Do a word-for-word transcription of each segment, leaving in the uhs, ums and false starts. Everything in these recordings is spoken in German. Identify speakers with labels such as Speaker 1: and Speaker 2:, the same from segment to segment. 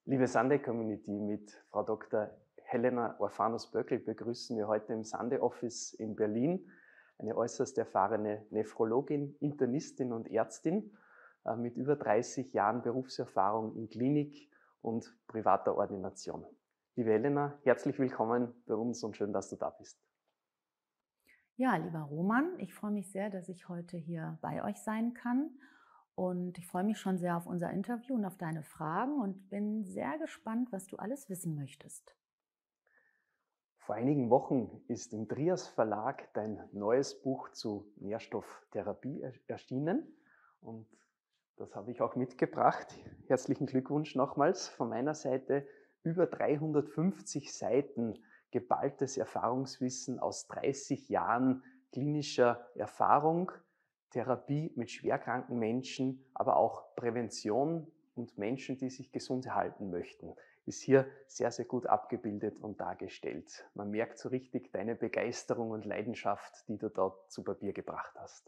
Speaker 1: Liebe Sunday Community, mit Frau Doktor Helena Orphanus-Böckel begrüßen wir heute im Sunday Office in Berlin eine äußerst erfahrene Nephrologin, Internistin und Ärztin äh, mit über dreißig Jahren Berufserfahrung in Klinik und privater Ordination. Liebe Helena, herzlich willkommen bei uns und schön, dass du da bist.
Speaker 2: Ja, lieber Roman, ich freue mich sehr, dass ich heute hier bei euch sein kann. Und ich freue mich schon sehr auf unser Interview und auf deine Fragen und bin sehr gespannt, was du alles wissen möchtest.
Speaker 1: Vor einigen Wochen ist im Trias Verlag dein neues Buch zu Nährstofftherapie erschienen und das habe ich auch mitgebracht. Herzlichen Glückwunsch nochmals von meiner Seite. Über dreihundertfünfzig Seiten geballtes Erfahrungswissen aus dreißig Jahren klinischer Erfahrung, Therapie mit schwerkranken Menschen, aber auch Prävention und Menschen, die sich gesund erhalten möchten, ist hier sehr, sehr gut abgebildet und dargestellt. Man merkt so richtig deine Begeisterung und Leidenschaft, die du dort zu Papier gebracht hast.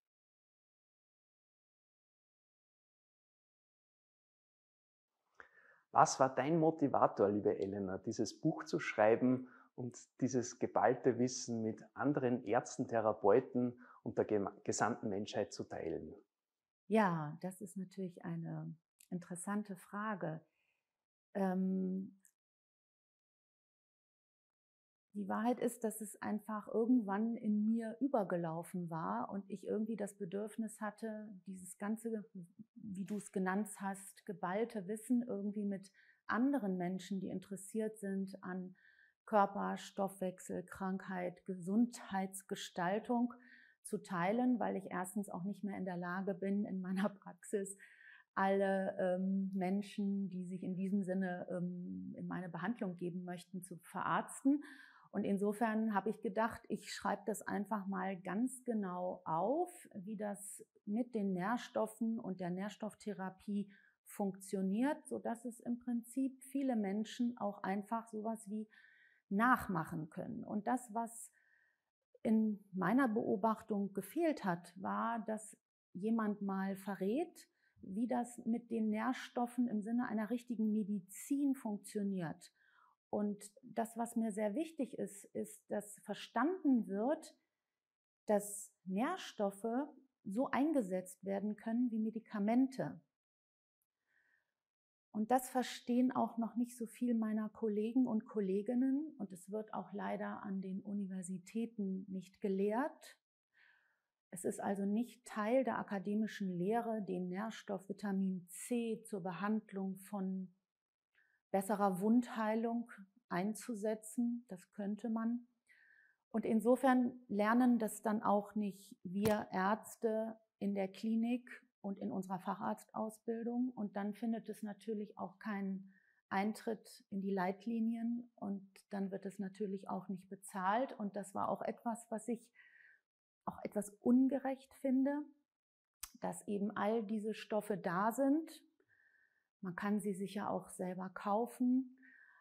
Speaker 1: Was war dein Motivator, liebe Elena, dieses Buch zu schreiben und dieses geballte Wissen mit anderen Ärzten, Therapeuten und der gesamten Menschheit zu teilen?
Speaker 2: Ja, das ist natürlich eine interessante Frage. Ähm, die Wahrheit ist, dass es einfach irgendwann in mir übergelaufen war und ich irgendwie das Bedürfnis hatte, dieses ganze, wie du es genannt hast, geballte Wissen irgendwie mit anderen Menschen, die interessiert sind an Körper, Stoffwechsel, Krankheit, Gesundheitsgestaltung zu teilen, weil ich erstens auch nicht mehr in der Lage bin, in meiner Praxis alle ähm, Menschen, die sich in diesem Sinne ähm, in meine Behandlung geben möchten, zu verarzten. Und insofern habe ich gedacht, ich schreibe das einfach mal ganz genau auf, wie das mit den Nährstoffen und der Nährstofftherapie funktioniert, sodass es im Prinzip viele Menschen auch einfach sowas wie nachmachen können. Und das, was in meiner Beobachtung gefehlt hat, war, dass jemand mal verrät, wie das mit den Nährstoffen im Sinne einer richtigen Medizin funktioniert. Und das, was mir sehr wichtig ist, ist, dass verstanden wird, dass Nährstoffe so eingesetzt werden können wie Medikamente. Und das verstehen auch noch nicht so viel meiner Kollegen und Kolleginnen. Und es wird auch leider an den Universitäten nicht gelehrt. Es ist also nicht Teil der akademischen Lehre, den Nährstoff Vitamin C zur Behandlung von besserer Wundheilung einzusetzen. Das könnte man. Und insofern lernen das dann auch nicht wir Ärzte in der Klinik und in unserer Facharztausbildung. Und dann findet es natürlich auch keinen Eintritt in die Leitlinien und dann wird es natürlich auch nicht bezahlt. Und das war auch etwas, was ich auch etwas ungerecht finde, dass eben all diese Stoffe da sind. Man kann sie sich ja auch selber kaufen.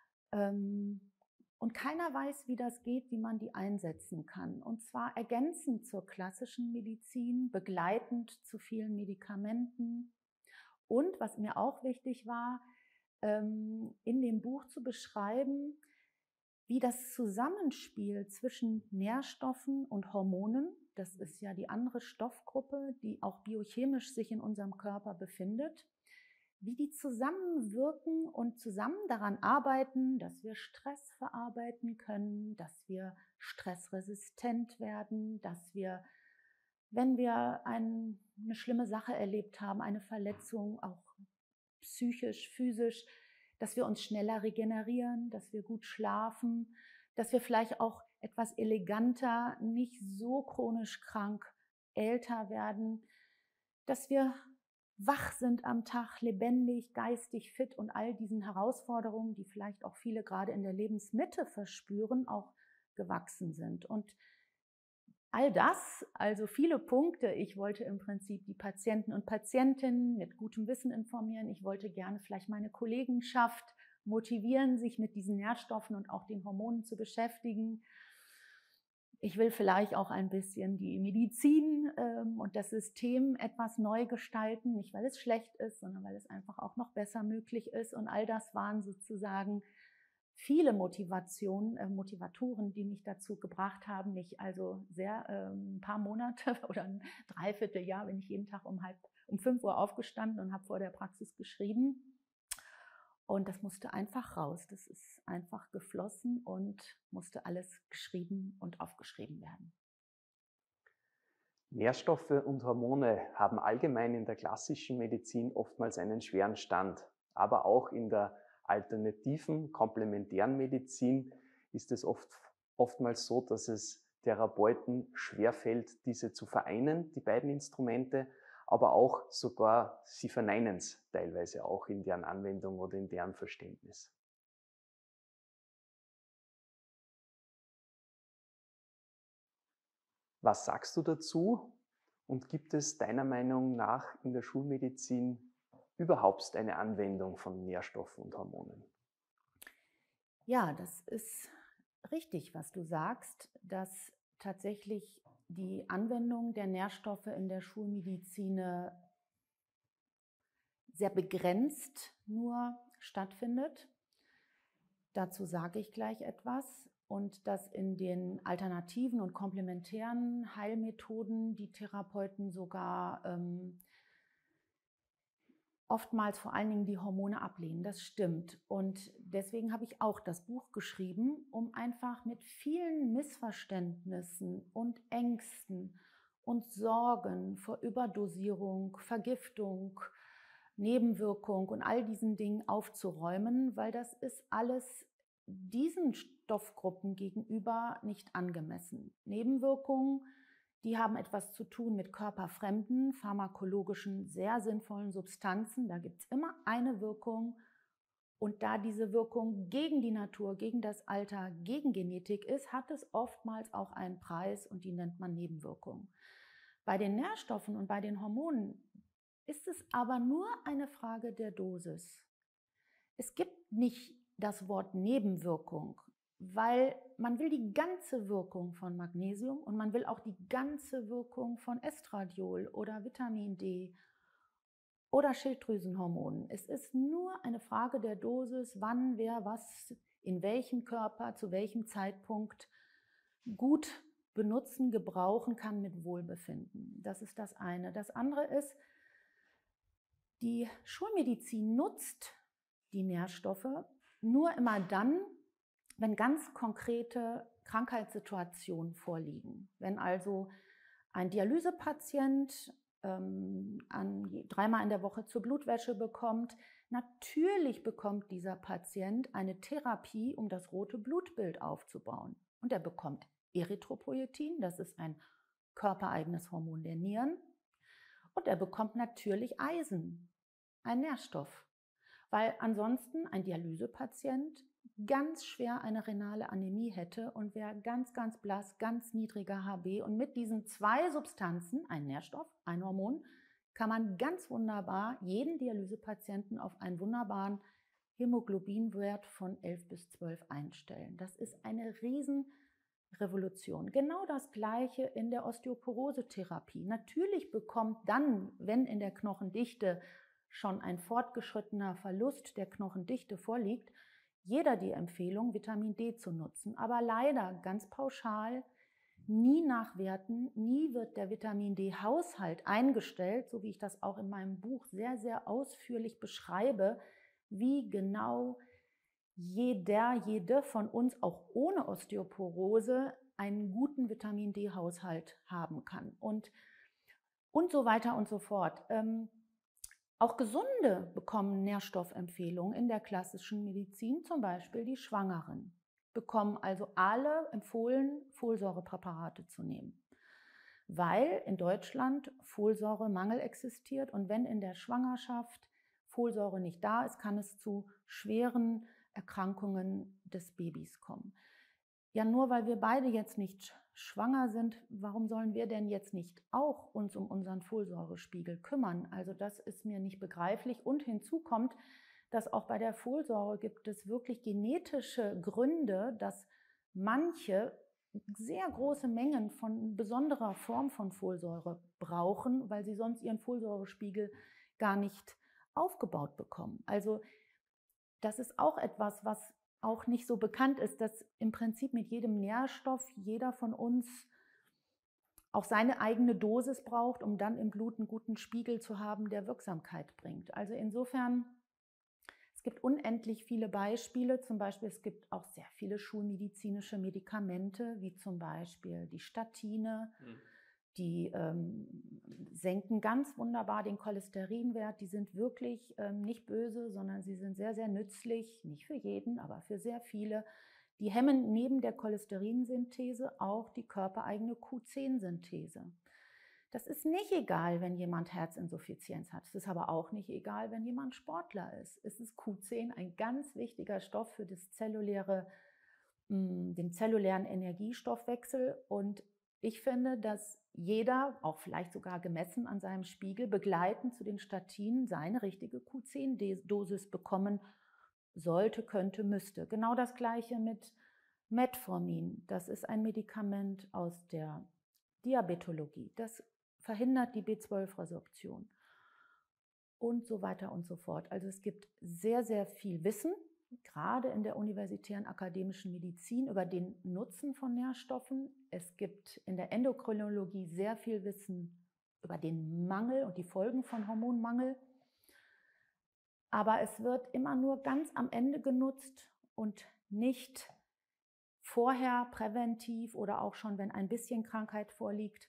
Speaker 2: Und keiner weiß, wie das geht, wie man die einsetzen kann. Und zwar ergänzend zur klassischen Medizin, begleitend zu vielen Medikamenten. Und was mir auch wichtig war, in dem Buch zu beschreiben, wie das Zusammenspiel zwischen Nährstoffen und Hormonen, das ist ja die andere Stoffgruppe, die auch biochemisch sich in unserem Körper befindet, wie die zusammenwirken und zusammen daran arbeiten, dass wir Stress verarbeiten können, dass wir stressresistent werden, dass wir, wenn wir ein, eine schlimme Sache erlebt haben, eine Verletzung, auch psychisch, physisch, dass wir uns schneller regenerieren, dass wir gut schlafen, dass wir vielleicht auch etwas eleganter, nicht so chronisch krank älter werden, dass wir wach sind am Tag, lebendig, geistig fit und all diesen Herausforderungen, die vielleicht auch viele gerade in der Lebensmitte verspüren, auch gewachsen sind. Und all das, also viele Punkte, ich wollte im Prinzip die Patienten und Patientinnen mit gutem Wissen informieren. Ich wollte gerne vielleicht meine Kollegenschaft motivieren, sich mit diesen Nährstoffen und auch den Hormonen zu beschäftigen. Ich will vielleicht auch ein bisschen die Medizin ähm, und das System etwas neu gestalten, nicht weil es schlecht ist, sondern weil es einfach auch noch besser möglich ist. Und all das waren sozusagen viele Motivationen, äh, Motivatoren, die mich dazu gebracht haben, mich also sehr ähm, ein paar Monate oder ein Dreivierteljahr bin ich jeden Tag um halb um fünf Uhr aufgestanden und habe vor der Praxis geschrieben. Und das musste einfach raus. Das ist einfach geflossen und musste alles geschrieben und aufgeschrieben werden.
Speaker 1: Nährstoffe und Hormone haben allgemein in der klassischen Medizin oftmals einen schweren Stand. Aber auch in der alternativen, komplementären Medizin ist es oft, oftmals so, dass es Therapeuten schwerfällt, diese zu vereinen, die beiden Instrumente, aber auch sogar sie verneinen es teilweise auch in deren Anwendung oder in deren Verständnis. Was sagst du dazu? Und gibt es deiner Meinung nach in der Schulmedizin überhaupt eine Anwendung von Nährstoffen und Hormonen?
Speaker 2: Ja, das ist richtig, was du sagst, dass tatsächlich die Anwendung der Nährstoffe in der Schulmedizin sehr begrenzt nur stattfindet. Dazu sage ich gleich etwas. Und dass in den alternativen und komplementären Heilmethoden die Therapeuten sogar ähm, oftmals vor allen Dingen die Hormone ablehnen. Das stimmt. Und deswegen habe ich auch das Buch geschrieben, um einfach mit vielen Missverständnissen und Ängsten und Sorgen vor Überdosierung, Vergiftung, Nebenwirkung und all diesen Dingen aufzuräumen, weil das ist alles diesen Stoffgruppen gegenüber nicht angemessen. Nebenwirkungen, die haben etwas zu tun mit körperfremden, pharmakologischen, sehr sinnvollen Substanzen. Da gibt es immer eine Wirkung. Und da diese Wirkung gegen die Natur, gegen das Alter, gegen Genetik ist, hat es oftmals auch einen Preis und die nennt man Nebenwirkung. Bei den Nährstoffen und bei den Hormonen ist es aber nur eine Frage der Dosis. Es gibt nicht das Wort Nebenwirkung, weil man will die ganze Wirkung von Magnesium und man will auch die ganze Wirkung von Estradiol oder Vitamin D oder Schilddrüsenhormonen. Es ist nur eine Frage der Dosis, wann wer was in welchem Körper zu welchem Zeitpunkt gut benutzen, gebrauchen kann mit Wohlbefinden. Das ist das eine. Das andere ist, die Schulmedizin nutzt die Nährstoffe nur immer dann, wenn ganz konkrete Krankheitssituationen vorliegen. Wenn also ein Dialysepatient ähm, an, dreimal in der Woche zur Blutwäsche bekommt, natürlich bekommt dieser Patient eine Therapie, um das rote Blutbild aufzubauen. Und er bekommt Erythropoietin, das ist ein körpereigenes Hormon der Nieren. Und er bekommt natürlich Eisen, ein Nährstoff. Weil ansonsten ein Dialysepatient ganz schwer eine renale Anämie hätte und wäre ganz, ganz blass, ganz niedriger H B. Und mit diesen zwei Substanzen, ein Nährstoff, ein Hormon, kann man ganz wunderbar jeden Dialysepatienten auf einen wunderbaren Hämoglobinwert von elf bis zwölf einstellen. Das ist eine Riesenrevolution. Genau das Gleiche in der Osteoporose-Therapie. Natürlich bekommt dann, wenn in der Knochendichte schon ein fortgeschrittener Verlust der Knochendichte vorliegt, jeder die Empfehlung, Vitamin D zu nutzen. Aber leider ganz pauschal, nie nachwerten, nie wird der Vitamin D-Haushalt eingestellt, so wie ich das auch in meinem Buch sehr, sehr ausführlich beschreibe, wie genau jeder, jede von uns auch ohne Osteoporose einen guten Vitamin D-Haushalt haben kann. Und, und so weiter und so fort. Ähm, Auch Gesunde bekommen Nährstoffempfehlungen in der klassischen Medizin, zum Beispiel die Schwangeren, bekommen also alle empfohlen, Folsäurepräparate zu nehmen, weil in Deutschland Folsäuremangel existiert und wenn in der Schwangerschaft Folsäure nicht da ist, kann es zu schweren Erkrankungen des Babys kommen. Ja, nur weil wir beide jetzt nicht schwanger sind, warum sollen wir denn jetzt nicht auch uns um unseren Folsäurespiegel kümmern? Also das ist mir nicht begreiflich. Und hinzu kommt, dass auch bei der Folsäure gibt es wirklich genetische Gründe, dass manche sehr große Mengen von besonderer Form von Folsäure brauchen, weil sie sonst ihren Folsäurespiegel gar nicht aufgebaut bekommen. Also das ist auch etwas, was auch nicht so bekannt ist, dass im Prinzip mit jedem Nährstoff jeder von uns auch seine eigene Dosis braucht, um dann im Blut einen guten Spiegel zu haben, der Wirksamkeit bringt. Also insofern, es gibt unendlich viele Beispiele. Zum Beispiel, es gibt auch sehr viele schulmedizinische Medikamente, wie zum Beispiel die Statine. Mhm. Die ähm, senken ganz wunderbar den Cholesterinwert. Die sind wirklich ähm, nicht böse, sondern sie sind sehr, sehr nützlich. Nicht für jeden, aber für sehr viele. Die hemmen neben der Cholesterinsynthese auch die körpereigene Q zehn Synthese. Das ist nicht egal, wenn jemand Herzinsuffizienz hat. Es ist aber auch nicht egal, wenn jemand Sportler ist. Es ist Q zehn ein ganz wichtiger Stoff für das zelluläre, den zellulären Energiestoffwechsel. Und ich finde, dass jeder, auch vielleicht sogar gemessen an seinem Spiegel, begleitend zu den Statinen seine richtige Q zehn Dosis bekommen sollte, könnte, müsste. Genau das Gleiche mit Metformin. Das ist ein Medikament aus der Diabetologie. Das verhindert die B zwölf Resorption und so weiter und so fort. Also es gibt sehr, sehr viel Wissen, gerade in der universitären akademischen Medizin, über den Nutzen von Nährstoffen. Es gibt in der Endokrinologie sehr viel Wissen über den Mangel und die Folgen von Hormonmangel. Aber es wird immer nur ganz am Ende genutzt und nicht vorher präventiv oder auch schon, wenn ein bisschen Krankheit vorliegt.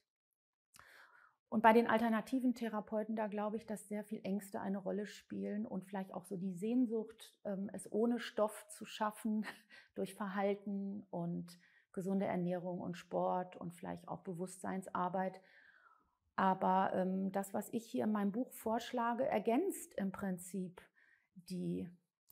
Speaker 2: Und bei den alternativen Therapeuten, da glaube ich, dass sehr viel Ängste eine Rolle spielen und vielleicht auch so die Sehnsucht, es ohne Stoff zu schaffen, durch Verhalten und gesunde Ernährung und Sport und vielleicht auch Bewusstseinsarbeit. Aber ähm, das, was ich hier in meinem Buch vorschlage, ergänzt im Prinzip die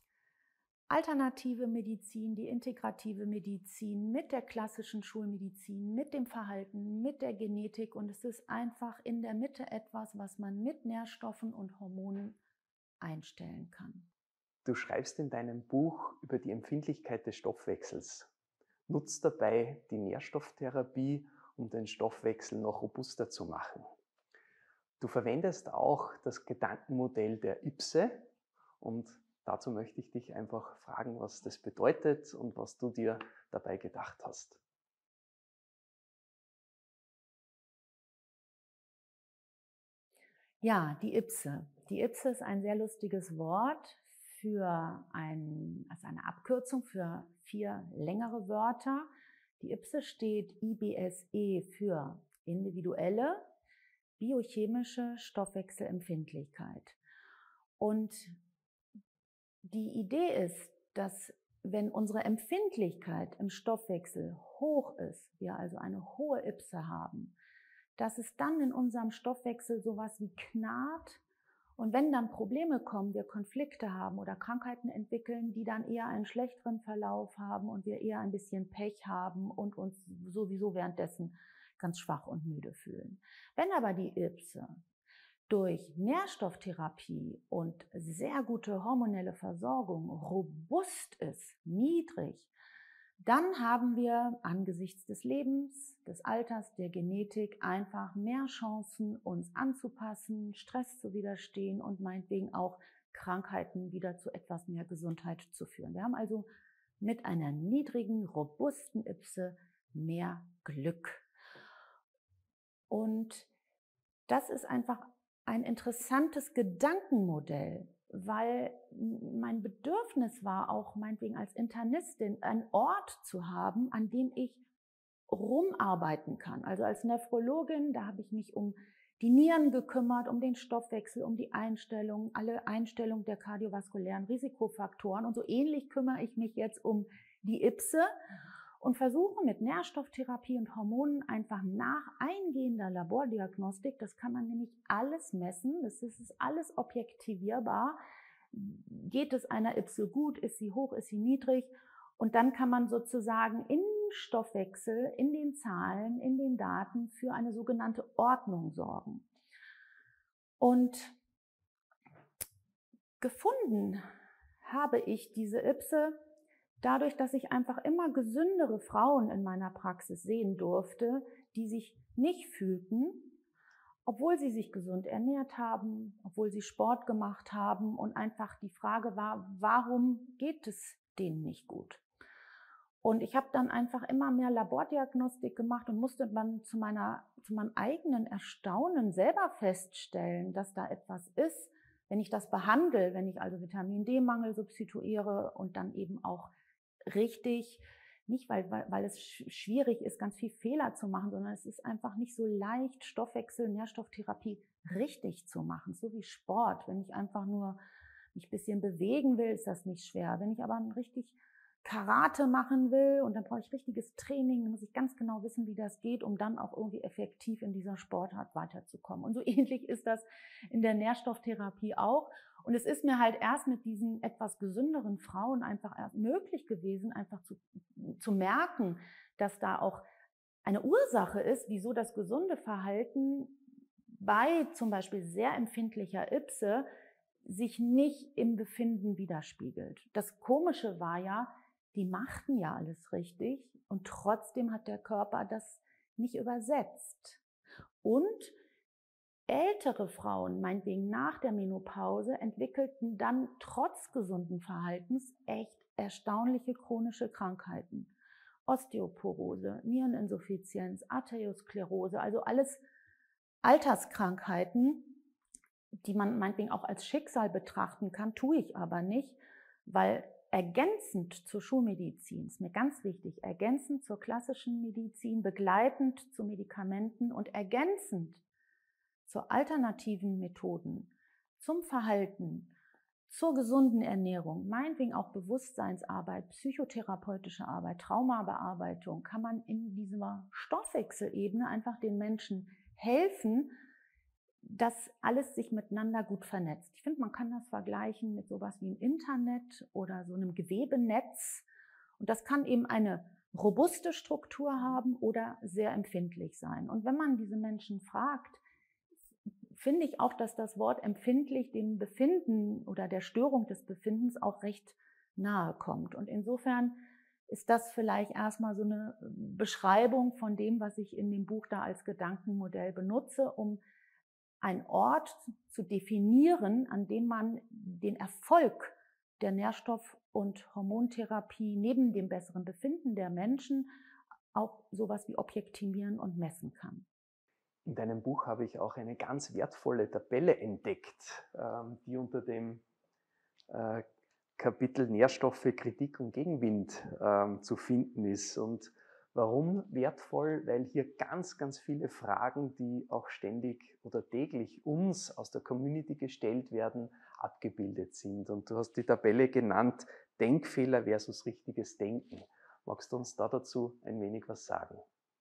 Speaker 2: alternative Medizin, die integrative Medizin mit der klassischen Schulmedizin, mit dem Verhalten, mit der Genetik. Und es ist einfach in der Mitte etwas, was man mit Nährstoffen und Hormonen einstellen kann.
Speaker 1: Du schreibst in deinem Buch über die Empfindlichkeit des Stoffwechsels. Nutzt dabei die Nährstofftherapie, um den Stoffwechsel noch robuster zu machen. Du verwendest auch das Gedankenmodell der Ipse und dazu möchte ich dich einfach fragen, was das bedeutet und was du dir dabei gedacht hast.
Speaker 2: Ja, die Ipse. Die Ipse ist ein sehr lustiges Wort für ein, also eine Abkürzung für vier längere Wörter. Die Ipse steht I B S E für individuelle biochemische Stoffwechselempfindlichkeit. Und die Idee ist, dass wenn unsere Empfindlichkeit im Stoffwechsel hoch ist, wir also eine hohe Ipse haben, dass es dann in unserem Stoffwechsel sowas wie knarrt und wenn dann Probleme kommen, wir Konflikte haben oder Krankheiten entwickeln, die dann eher einen schlechteren Verlauf haben und wir eher ein bisschen Pech haben und uns sowieso währenddessen ganz schwach und müde fühlen. Wenn aber die Ipse durch Nährstofftherapie und sehr gute hormonelle Versorgung robust ist, niedrig, dann haben wir angesichts des Lebens, des Alters, der Genetik einfach mehr Chancen, uns anzupassen, Stress zu widerstehen und meinetwegen auch Krankheiten wieder zu etwas mehr Gesundheit zu führen. Wir haben also mit einer niedrigen, robusten Ipse mehr Glück. Und das ist einfach ein interessantes Gedankenmodell, weil mein Bedürfnis war auch meinetwegen als Internistin einen Ort zu haben, an dem ich rumarbeiten kann. Also als Nephrologin, da habe ich mich um die Nieren gekümmert, um den Stoffwechsel, um die Einstellung, alle Einstellungen der kardiovaskulären Risikofaktoren. Und so ähnlich kümmere ich mich jetzt um die Ipse und versuche mit Nährstofftherapie und Hormonen einfach nach eingehender Labordiagnostik, das kann man nämlich alles messen, das ist alles objektivierbar, geht es einer Ipse gut, ist sie hoch, ist sie niedrig und dann kann man sozusagen im Stoffwechsel, in den Zahlen, in den Daten für eine sogenannte Ordnung sorgen. Und gefunden habe ich diese Ipse dadurch, dass ich einfach immer gesündere Frauen in meiner Praxis sehen durfte, die sich nicht fühlten, obwohl sie sich gesund ernährt haben, obwohl sie Sport gemacht haben und einfach die Frage war, warum geht es denen nicht gut? Und ich habe dann einfach immer mehr Labordiagnostik gemacht und musste dann zu, meiner, zu meinem eigenen Erstaunen selber feststellen, dass da etwas ist, wenn ich das behandle, wenn ich also Vitamin-D-Mangel substituiere und dann eben auch richtig, nicht weil, weil, weil es schwierig ist, ganz viel Fehler zu machen, sondern es ist einfach nicht so leicht, Stoffwechsel, Nährstofftherapie richtig zu machen, so wie Sport. Wenn ich einfach nur mich ein bisschen bewegen will, ist das nicht schwer. Wenn ich aber ein richtig Karate machen will und dann brauche ich richtiges Training, dann muss ich ganz genau wissen, wie das geht, um dann auch irgendwie effektiv in dieser Sportart weiterzukommen. Und so ähnlich ist das in der Nährstofftherapie auch. Und es ist mir halt erst mit diesen etwas gesünderen Frauen einfach erst möglich gewesen, einfach zu, zu merken, dass da auch eine Ursache ist, wieso das gesunde Verhalten bei zum Beispiel sehr empfindlicher Ipse sich nicht im Befinden widerspiegelt. Das Komische war ja, die machten ja alles richtig und trotzdem hat der Körper das nicht übersetzt. Und ältere Frauen, meinetwegen nach der Menopause, entwickelten dann trotz gesunden Verhaltens echt erstaunliche chronische Krankheiten. Osteoporose, Niereninsuffizienz, Arteriosklerose, also alles Alterskrankheiten, die man meinetwegen auch als Schicksal betrachten kann, tue ich aber nicht, weil ergänzend zur Schulmedizin, ist mir ganz wichtig, ergänzend zur klassischen Medizin, begleitend zu Medikamenten und ergänzend zu alternativen Methoden, zum Verhalten, zur gesunden Ernährung, meinetwegen auch Bewusstseinsarbeit, psychotherapeutische Arbeit, Traumabearbeitung, kann man in dieser Stoffwechselebene einfach den Menschen helfen, dass alles sich miteinander gut vernetzt. Ich finde, man kann das vergleichen mit sowas wie im Internet oder so einem Gewebenetz. Und das kann eben eine robuste Struktur haben oder sehr empfindlich sein. Und wenn man diese Menschen fragt, finde ich auch, dass das Wort empfindlich dem Befinden oder der Störung des Befindens auch recht nahe kommt. Und insofern ist das vielleicht erstmal so eine Beschreibung von dem, was ich in dem Buch da als Gedankenmodell benutze, um einen Ort zu definieren, an dem man den Erfolg der Nährstoff- und Hormontherapie neben dem besseren Befinden der Menschen auch sowas wie objektivieren und messen kann.
Speaker 1: In deinem Buch habe ich auch eine ganz wertvolle Tabelle entdeckt, die unter dem Kapitel Nährstoffe, Kritik und Gegenwind zu finden ist. Und warum wertvoll? Weil hier ganz, ganz viele Fragen, die auch ständig oder täglich uns aus der Community gestellt werden, abgebildet sind. Und du hast die Tabelle genannt, Denkfehler versus richtiges Denken. Magst du uns da dazu ein wenig was sagen?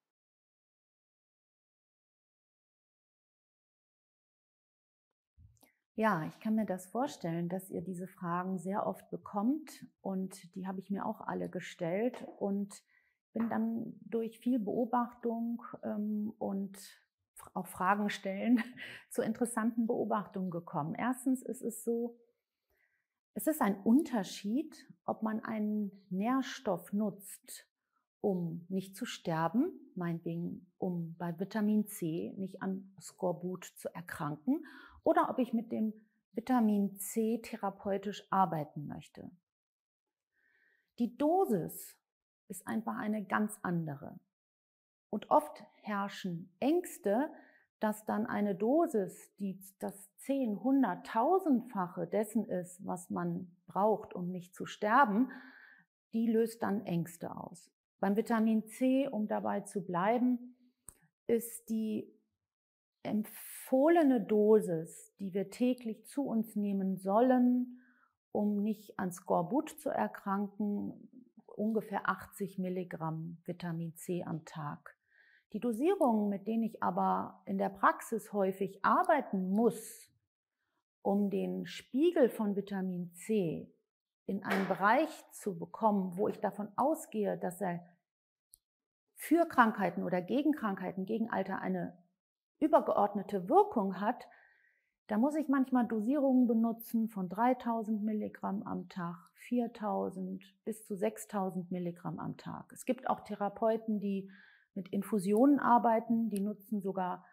Speaker 2: Ja, ich kann mir das vorstellen, dass ihr diese Fragen sehr oft bekommt und die habe ich mir auch alle gestellt und bin dann durch viel Beobachtung ähm, und auch Fragen stellen zu interessanten Beobachtungen gekommen. Erstens ist es so, es ist ein Unterschied, ob man einen Nährstoff nutzt, um nicht zu sterben, meinetwegen um bei Vitamin C nicht an Skorbut zu erkranken, oder ob ich mit dem Vitamin C therapeutisch arbeiten möchte. Die Dosis ist einfach eine ganz andere. Und oft herrschen Ängste, dass dann eine Dosis, die das zehn-, hundert-, tausendfache dessen ist, was man braucht, um nicht zu sterben, die löst dann Ängste aus. Beim Vitamin C, um dabei zu bleiben, ist die empfohlene Dosis, die wir täglich zu uns nehmen sollen, um nicht an Skorbut zu erkranken, ungefähr achtzig Milligramm Vitamin C am Tag. Die Dosierungen, mit denen ich aber in der Praxis häufig arbeiten muss, um den Spiegel von Vitamin C in einen Bereich zu bekommen, wo ich davon ausgehe, dass er für Krankheiten oder gegen Krankheiten, gegen Alter eine übergeordnete Wirkung hat, Da muss ich manchmal Dosierungen benutzen von dreitausend Milligramm am Tag, viertausend bis zu sechstausend Milligramm am Tag. Es gibt auch Therapeuten, die mit Infusionen arbeiten, die nutzen sogar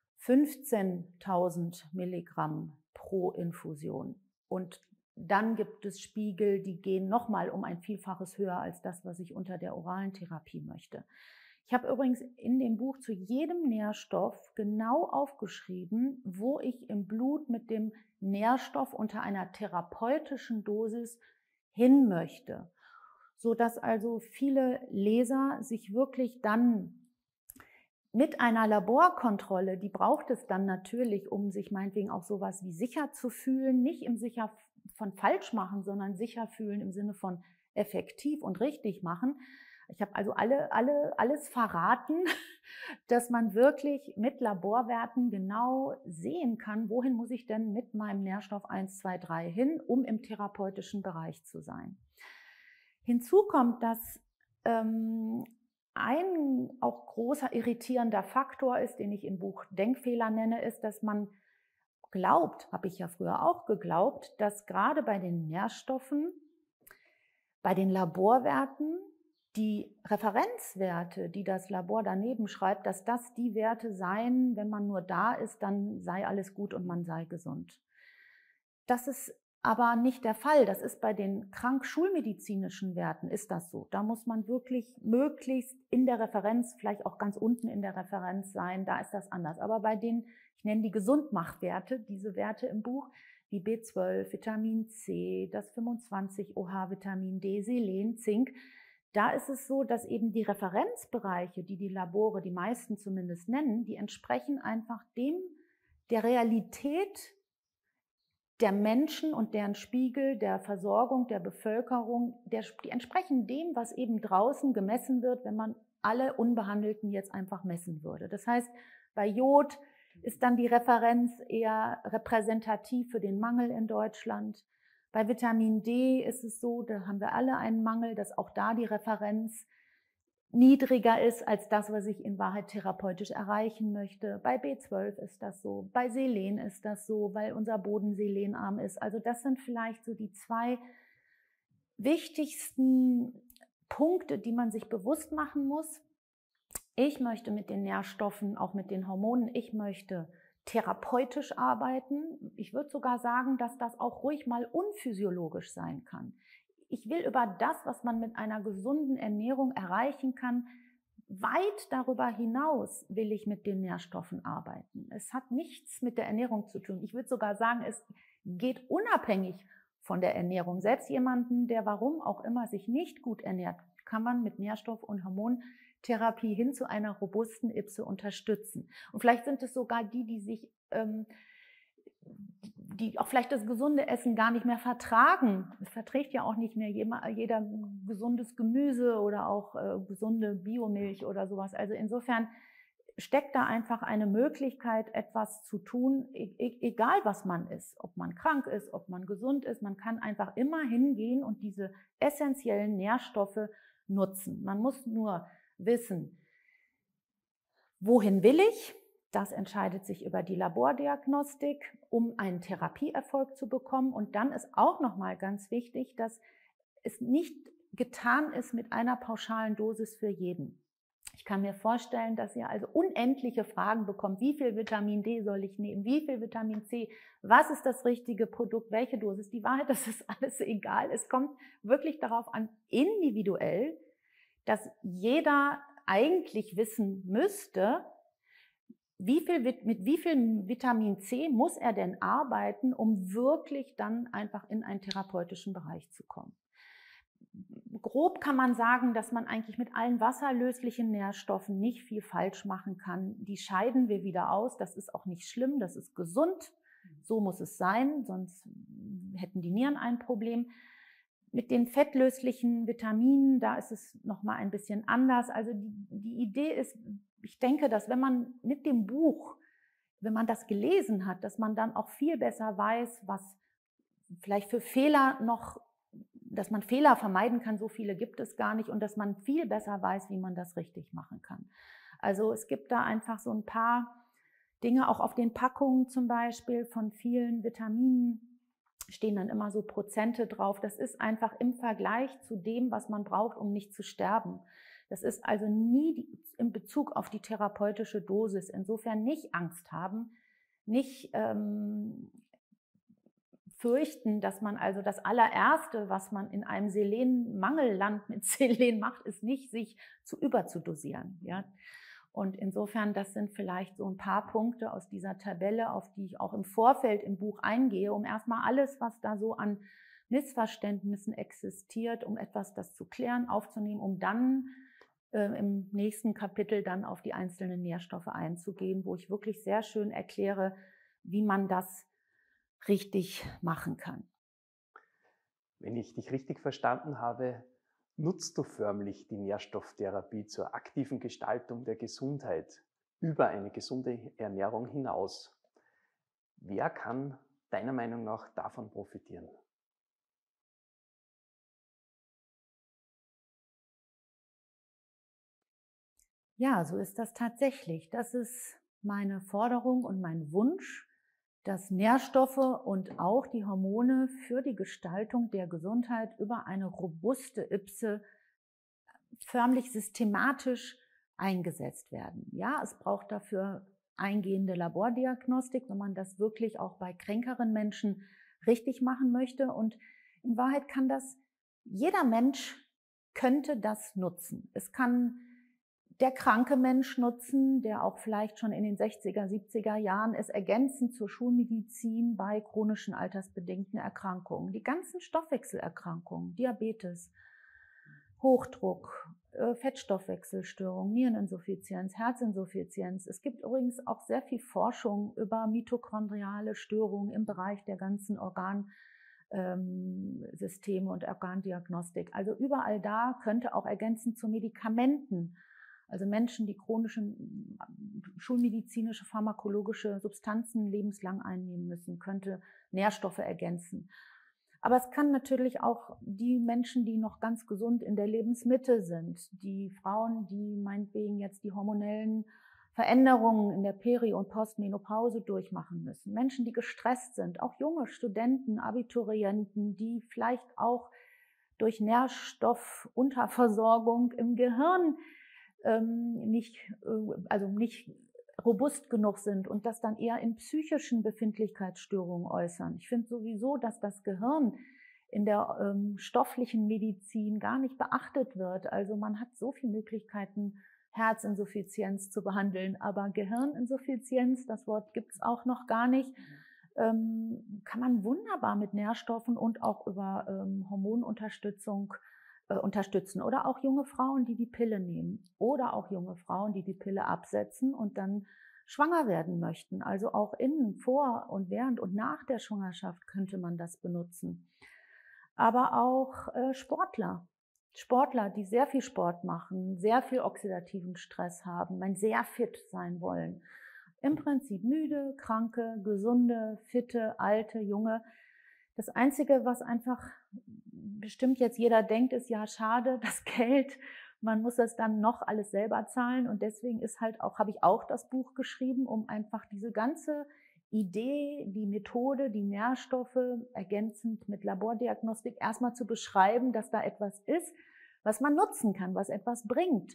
Speaker 2: fünfzehntausend Milligramm pro Infusion. Und dann gibt es Spiegel, die gehen nochmal um ein Vielfaches höher als das, was ich unter der oralen Therapie möchte. Ich habe übrigens in dem Buch zu jedem Nährstoff genau aufgeschrieben, wo ich im Blut mit dem Nährstoff unter einer therapeutischen Dosis hin möchte, sodass also viele Leser sich wirklich dann mit einer Laborkontrolle, die braucht es dann natürlich, um sich meinetwegen auch sowas wie sicher zu fühlen, nicht im sicher von falsch machen, sondern sicher fühlen im Sinne von effektiv und richtig machen. Ich habe also alle, alle, alles verraten, dass man wirklich mit Laborwerten genau sehen kann, wohin muss ich denn mit meinem Nährstoff eins, zwei, drei hin, um im therapeutischen Bereich zu sein. Hinzu kommt, dass ähm, ein auch großer irritierender Faktor ist, den ich im Buch Denkfehler nenne, ist, dass man glaubt, habe ich ja früher auch geglaubt, dass gerade bei den Nährstoffen, bei den Laborwerten, die Referenzwerte, die das Labor daneben schreibt, dass das die Werte seien, wenn man nur da ist, dann sei alles gut und man sei gesund. Das ist aber nicht der Fall. Das ist bei den krank-schulmedizinischen Werten ist das so. Da muss man wirklich möglichst in der Referenz, vielleicht auch ganz unten in der Referenz sein, da ist das anders. Aber bei den, ich nenne die Gesundmachwerte, diese Werte im Buch, wie B zwölf, Vitamin C, das fünfundzwanzig O H, Vitamin D, Selen, Zink, da ist es so, dass eben die Referenzbereiche, die die Labore, die meisten zumindest nennen, die entsprechen einfach dem, der Realität der Menschen und deren Spiegel, der Versorgung, der Bevölkerung, der, die entsprechen dem, was eben draußen gemessen wird, wenn man alle Unbehandelten jetzt einfach messen würde. Das heißt, bei Jod ist dann die Referenz eher repräsentativ für den Mangel in Deutschland. Bei Vitamin D ist es so, da haben wir alle einen Mangel, dass auch da die Referenz niedriger ist als das, was ich in Wahrheit therapeutisch erreichen möchte. Bei B zwölf ist das so, bei Selen ist das so, weil unser Boden selenarm ist. Also das sind vielleicht so die zwei wichtigsten Punkte, die man sich bewusst machen muss. Ich möchte mit den Nährstoffen, auch mit den Hormonen, ich möchte therapeutisch arbeiten. Ich würde sogar sagen, dass das auch ruhig mal unphysiologisch sein kann. Ich will über das, was man mit einer gesunden Ernährung erreichen kann, weit darüber hinaus will ich mit den Nährstoffen arbeiten. Es hat nichts mit der Ernährung zu tun. Ich würde sogar sagen, es geht unabhängig von der Ernährung. Selbst jemanden, der warum auch immer sich nicht gut ernährt, kann man mit Nährstoff- und Hormontherapie hin zu einer robusten Ipse unterstützen. Und vielleicht sind es sogar die, die sich ähm, die auch vielleicht das gesunde Essen gar nicht mehr vertragen. Es verträgt ja auch nicht mehr jeder, jeder gesundes Gemüse oder auch äh, gesunde Biomilch oder sowas. Also insofern steckt da einfach eine Möglichkeit, etwas zu tun, e egal was man ist, ob man krank ist, ob man gesund ist. Man kann einfach immer hingehen und diese essentiellen Nährstoffe nutzen. Man muss nur wissen, wohin will ich? Das entscheidet sich über die Labordiagnostik, um einen Therapieerfolg zu bekommen. Und dann ist auch nochmal ganz wichtig, dass es nicht getan ist mit einer pauschalen Dosis für jeden. Ich kann mir vorstellen, dass ihr also unendliche Fragen bekommt. Wie viel Vitamin D soll ich nehmen? Wie viel Vitamin C? Was ist das richtige Produkt? Welche Dosis? Die Wahrheit, das ist alles egal. Es kommt wirklich darauf an, individuell, dass jeder eigentlich wissen müsste, Wie viel, mit wie viel Vitamin C muss er denn arbeiten, um wirklich dann einfach in einen therapeutischen Bereich zu kommen? Grob kann man sagen, dass man eigentlich mit allen wasserlöslichen Nährstoffen nicht viel falsch machen kann. Die scheiden wir wieder aus. Das ist auch nicht schlimm, das ist gesund. So muss es sein, sonst hätten die Nieren ein Problem. Mit den fettlöslichen Vitaminen, da ist es nochmal ein bisschen anders. Also die, die Idee ist, ich denke, dass wenn man mit dem Buch, wenn man das gelesen hat, dass man dann auch viel besser weiß, was vielleicht für Fehler noch, dass man Fehler vermeiden kann, so viele gibt es gar nicht, und dass man viel besser weiß, wie man das richtig machen kann. Also es gibt da einfach so ein paar Dinge auch auf den Packungen zum Beispiel von vielen Vitaminen stehen dann immer so Prozente drauf. Das ist einfach im Vergleich zu dem, was man braucht, um nicht zu sterben. Das ist also nie in Bezug auf die therapeutische Dosis. Insofern nicht Angst haben, nicht ähm, fürchten, dass man also das allererste, was man in einem Selenmangelland mit Selen macht, ist nicht, sich zu überzudosieren. Ja? Und insofern, das sind vielleicht so ein paar Punkte aus dieser Tabelle, auf die ich auch im Vorfeld im Buch eingehe, um erstmal alles, was da so an Missverständnissen existiert, um etwas das zu klären, aufzunehmen, um dann äh, im nächsten Kapitel dann auf die einzelnen Nährstoffe einzugehen, wo ich wirklich sehr schön erkläre, wie man das richtig machen kann.
Speaker 1: Wenn ich dich richtig verstanden habe, nutzt du förmlich die Nährstofftherapie zur aktiven Gestaltung der Gesundheit über eine gesunde Ernährung hinaus. Wer kann deiner Meinung nach davon profitieren?
Speaker 2: Ja, so ist das tatsächlich. Das ist meine Forderung und mein Wunsch, dass Nährstoffe und auch die Hormone für die Gestaltung der Gesundheit über eine robuste Ypse förmlich systematisch eingesetzt werden. Ja, es braucht dafür eingehende Labordiagnostik, wenn man das wirklich auch bei kränkeren Menschen richtig machen möchte. Und in Wahrheit kann das, jeder Mensch könnte das nutzen. Es kann der kranke Mensch nutzen, der auch vielleicht schon in den sechziger, siebziger Jahren es ergänzend zur Schulmedizin bei chronischen altersbedingten Erkrankungen. Die ganzen Stoffwechselerkrankungen, Diabetes, Hochdruck, Fettstoffwechselstörung, Niereninsuffizienz, Herzinsuffizienz. Es gibt übrigens auch sehr viel Forschung über mitochondriale Störungen im Bereich der ganzen Organsysteme und Organdiagnostik. Also überall da könnte auch ergänzend zu Medikamenten, also Menschen, die chronische schulmedizinische, pharmakologische Substanzen lebenslang einnehmen müssen, könnte Nährstoffe ergänzen. Aber es kann natürlich auch die Menschen, die noch ganz gesund in der Lebensmitte sind, die Frauen, die meinetwegen jetzt die hormonellen Veränderungen in der Peri- und Postmenopause durchmachen müssen, Menschen, die gestresst sind, auch junge Studenten, Abiturienten, die vielleicht auch durch Nährstoffunterversorgung im Gehirn ähm, nicht, also nicht robust genug sind und das dann eher in psychischen Befindlichkeitsstörungen äußern. Ich finde sowieso, dass das Gehirn in der ähm, stofflichen Medizin gar nicht beachtet wird. Also man hat so viele Möglichkeiten, Herzinsuffizienz zu behandeln, aber Gehirninsuffizienz, das Wort gibt es auch noch gar nicht, ähm, kann man wunderbar mit Nährstoffen und auch über ähm, Hormonunterstützung äh, unterstützen. Oder auch junge Frauen, die die Pille nehmen. Oder auch junge Frauen, die die Pille absetzen und dann schwanger werden möchten. Also auch in, vor und während und nach der Schwangerschaft könnte man das benutzen. Aber auch äh, Sportler. Sportler, die sehr viel Sport machen, sehr viel oxidativen Stress haben, sehr fit sein wollen. Im Prinzip müde, kranke, gesunde, fitte, alte, junge. Das Einzige, was einfach bestimmt jetzt jeder denkt, ist, ja, schade, das Geld, man muss das dann noch alles selber zahlen. Und deswegen ist halt auch, habe ich auch das Buch geschrieben, um einfach diese ganze Idee, die Methode, die Nährstoffe ergänzend mit Labordiagnostik erstmal zu beschreiben, dass da etwas ist, was man nutzen kann, was etwas bringt.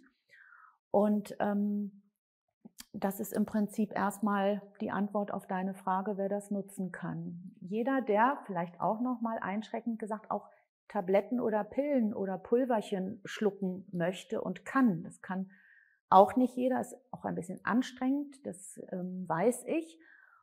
Speaker 2: Und ähm, das ist im Prinzip erstmal die Antwort auf deine Frage, wer das nutzen kann. Jeder, der vielleicht auch noch mal einschränkend gesagt auch Tabletten oder Pillen oder Pulverchen schlucken möchte und kann. Das kann auch nicht jeder, ist auch ein bisschen anstrengend, das ähm, weiß ich.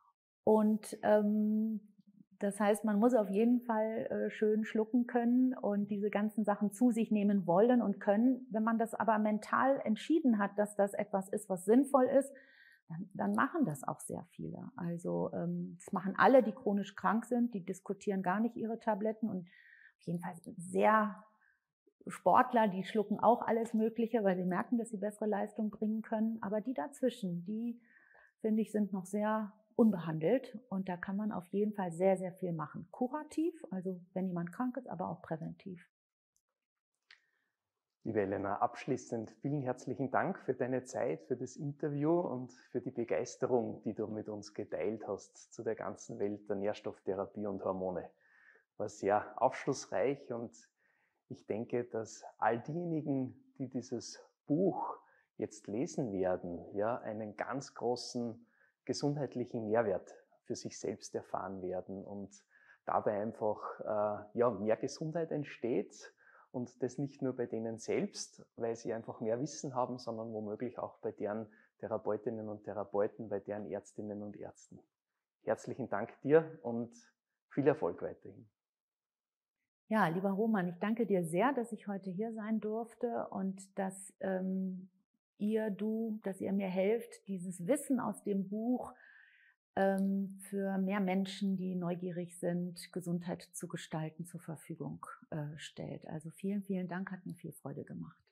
Speaker 2: Und ähm, das heißt, man muss auf jeden Fall äh, schön schlucken können und diese ganzen Sachen zu sich nehmen wollen und können. Wenn man das aber mental entschieden hat, dass das etwas ist, was sinnvoll ist, dann, dann machen das auch sehr viele. Also ähm, das machen alle, die chronisch krank sind, die diskutieren gar nicht ihre Tabletten und auf jeden Fall sehr Sportler, die schlucken auch alles Mögliche, weil sie merken, dass sie bessere Leistung bringen können. Aber die dazwischen, die, finde ich, sind noch sehr unbehandelt und da kann man auf jeden Fall sehr, sehr viel machen. Kurativ, also wenn jemand krank ist, aber auch präventiv.
Speaker 1: Liebe Elena, abschließend vielen herzlichen Dank für deine Zeit, für das Interview und für die Begeisterung, die du mit uns geteilt hast zu der ganzen Welt der Nährstofftherapie und Hormone. War sehr aufschlussreich und ich denke, dass all diejenigen, die dieses Buch jetzt lesen werden, ja, einen ganz großen gesundheitlichen Mehrwert für sich selbst erfahren werden und dabei einfach äh, ja, mehr Gesundheit entsteht. Und das nicht nur bei denen selbst, weil sie einfach mehr Wissen haben, sondern womöglich auch bei deren Therapeutinnen und Therapeuten, bei deren Ärztinnen und Ärzten. Herzlichen Dank dir und viel Erfolg weiterhin.
Speaker 2: Ja, lieber Roman, ich danke dir sehr, dass ich heute hier sein durfte und dass ähm, ihr, du, dass ihr mir helft, dieses Wissen aus dem Buch ähm, für mehr Menschen, die neugierig sind, Gesundheit zu gestalten, zur Verfügung äh, stellt. Also vielen, vielen Dank, hat mir viel Freude gemacht.